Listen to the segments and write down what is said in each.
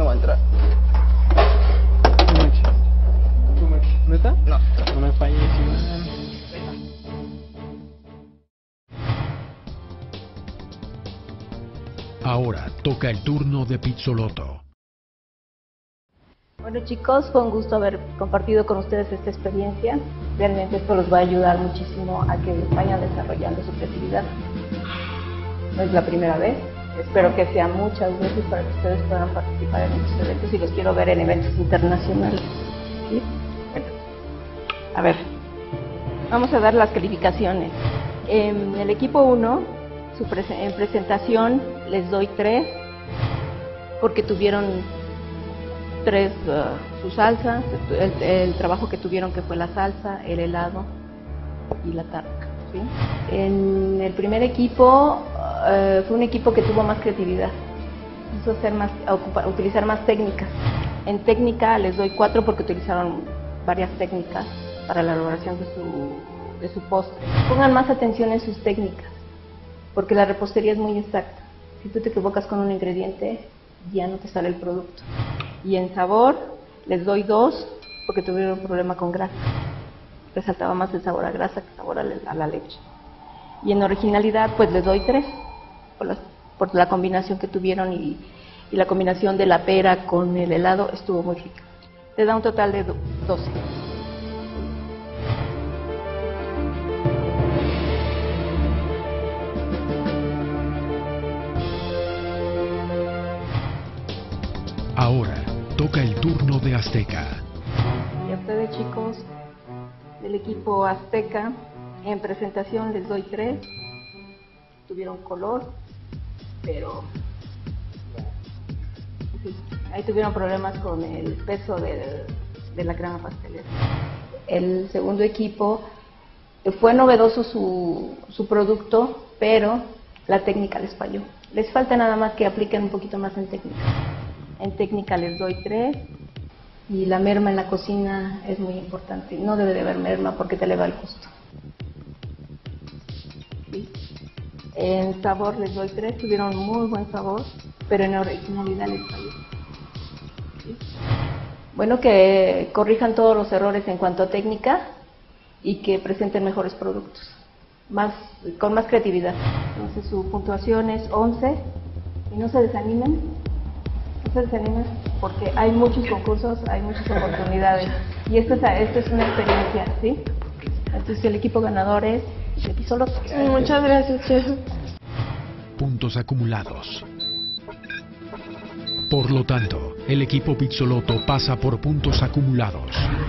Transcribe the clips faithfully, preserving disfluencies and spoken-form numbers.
No va a entrar. ¿Neta? No. No me falles, Iván. Ahora toca el turno de Pizzolotto. Bueno chicos, fue un gusto haber compartido con ustedes esta experiencia. Realmente esto los va a ayudar muchísimo a que vayan desarrollando su creatividad. No es la primera vez, espero que sea muchas veces para que ustedes puedan participar en estos eventos y los quiero ver en eventos internacionales. ¿Sí? Bueno, a ver, vamos a dar las calificaciones. En el equipo uno, su pre en presentación les doy tres, porque tuvieron tres, uh, su salsa, el, el trabajo que tuvieron que fue la salsa, el helado y la tarta. ¿Sí? En el primer equipo uh, fue un equipo que tuvo más creatividad, quiso hacer más, ocupar, utilizar más técnicas. En técnica les doy cuatro porque utilizaron varias técnicas para la elaboración de su, de su postre. Pongan más atención en sus técnicas, porque la repostería es muy exacta. Si tú te equivocas con un ingrediente, ya no te sale el producto. Y en sabor les doy dos porque tuvieron un problema con grasa. Resaltaba más el sabor a grasa que el sabor a la, a la leche. Y en originalidad pues les doy tres por, las, por la combinación que tuvieron y, y la combinación de la pera con el helado estuvo muy rica. Te da un total de doce. Ahora toca el turno de Azteca. Y a ustedes chicos del equipo Azteca, en presentación les doy tres. Tuvieron color, pero sí, ahí tuvieron problemas con el peso de, de la crema pastelera. El segundo equipo, fue novedoso su, su producto, pero la técnica les falló. Les falta nada más que apliquen un poquito más en técnica. En técnica les doy tres. Y la merma en la cocina es muy importante. No debe de haber merma porque te eleva el costo. ¿Sí? En sabor les doy tres. Tuvieron muy buen sabor, pero en originalidad les falló. ¿Sí? Bueno, que corrijan todos los errores en cuanto a técnica y que presenten mejores productos, más, con más creatividad. Entonces su puntuación es once y no se desanimen, no se desanimen porque hay muchos concursos, hay muchas oportunidades y esto es, esto es una experiencia, ¿sí? Entonces el equipo ganador es de Pizzolotto. Muchas gracias, chef. Puntos acumulados. Por lo tanto, el equipo Pizzolotto pasa por puntos acumulados.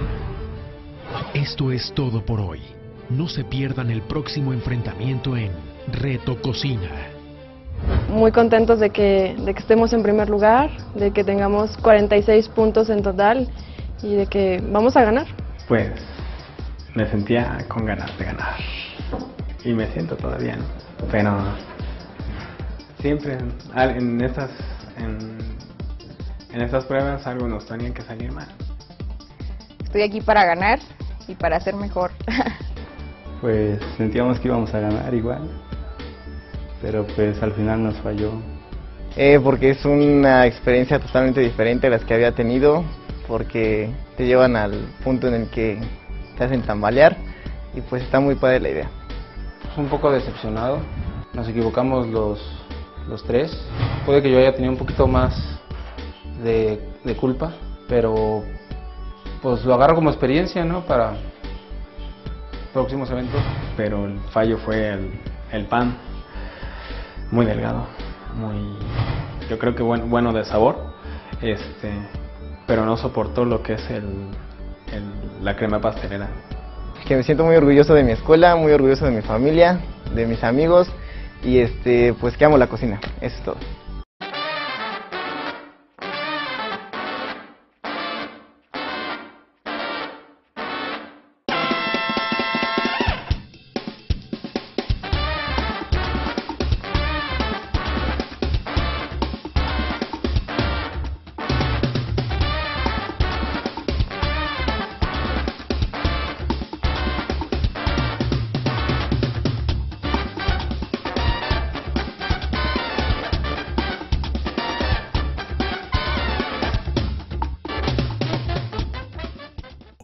Esto es todo por hoy. No se pierdan el próximo enfrentamiento en Reto Cocina. Muy contentos de que, de que estemos en primer lugar, de que tengamos cuarenta y seis puntos en total y de que vamos a ganar. Pues me sentía con ganas de ganar y me siento todavía, ¿no? Pero siempre en estas, en, en estas pruebas algo nos tenía que salir mal. Estoy aquí para ganar y para ser mejor. Pues sentíamos que íbamos a ganar igual, pero pues al final nos falló. Eh, porque es una experiencia totalmente diferente a las que había tenido, porque te llevan al punto en el que te hacen tambalear y pues está muy padre la idea. Un poco decepcionado, nos equivocamos los, los tres. Puede que yo haya tenido un poquito más de, de culpa, pero pues lo agarro como experiencia, ¿no? Para próximos eventos. Pero el fallo fue el, el pan, muy delgado, muy, yo creo que bueno, bueno de sabor, este, pero no soportó lo que es el, el, la crema pastelera. Que me siento muy orgulloso de mi escuela, muy orgulloso de mi familia, de mis amigos y este, pues que amo la cocina, eso es todo.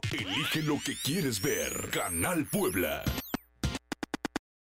Elige lo que quieres ver. Canal Puebla.